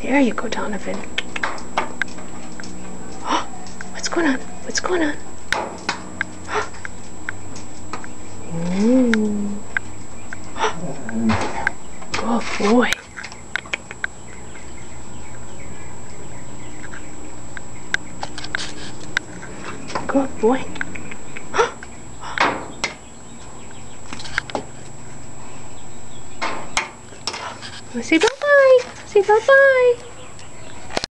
There you go, Donovan. Oh, what's going on? What's going on? Ooh. Good boy. Good boy. Say bye-bye. Say bye-bye.